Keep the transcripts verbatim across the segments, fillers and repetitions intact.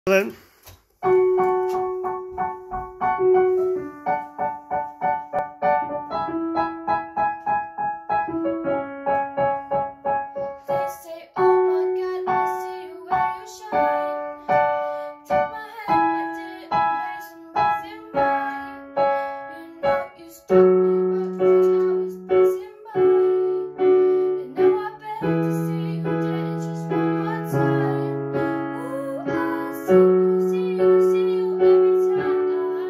Then they say, oh my God, I see you where you shine. Take my hand, I didn't place them both in mine. You know you struck me right when I was passing by. And now I beg to see you dead just one more time. Ooh, I see you, see you, see you every time.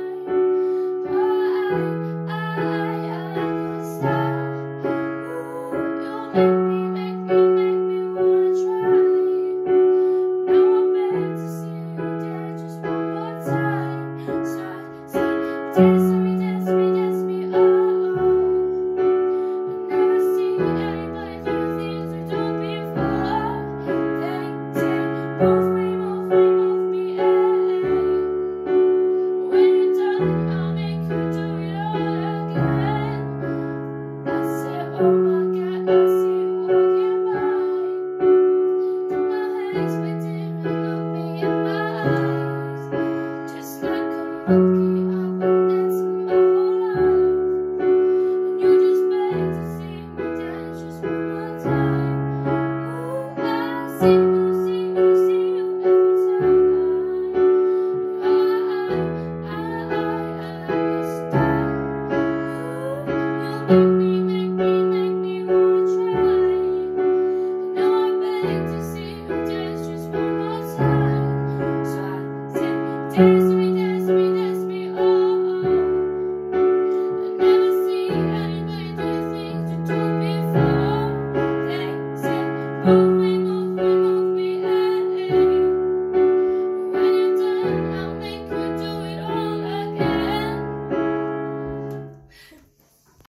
I, I, I, I can't stop. Ooh, you make me, make me, make me wanna try. Now I beg to see you dead just one more time. So I say, dance to me, dance to me, dance to me, oh, oh. I never seen anybody do the things we do before. Take, take, move me, move me, move me, eh. When you're done, I'll make you do it all again. I said, oh my God, I see you walking by. Took my hands, but didn't look me in my eyes. Just like a monkey, I've been dancing my whole life. And you just beg to see me dance just one more time. Ooh, I see you, see you, see you every time. I, I, I, I like your style. Ooh, you make me, make me, make me wanna try. And now I beg to see you dance just one more time. So I said, dance.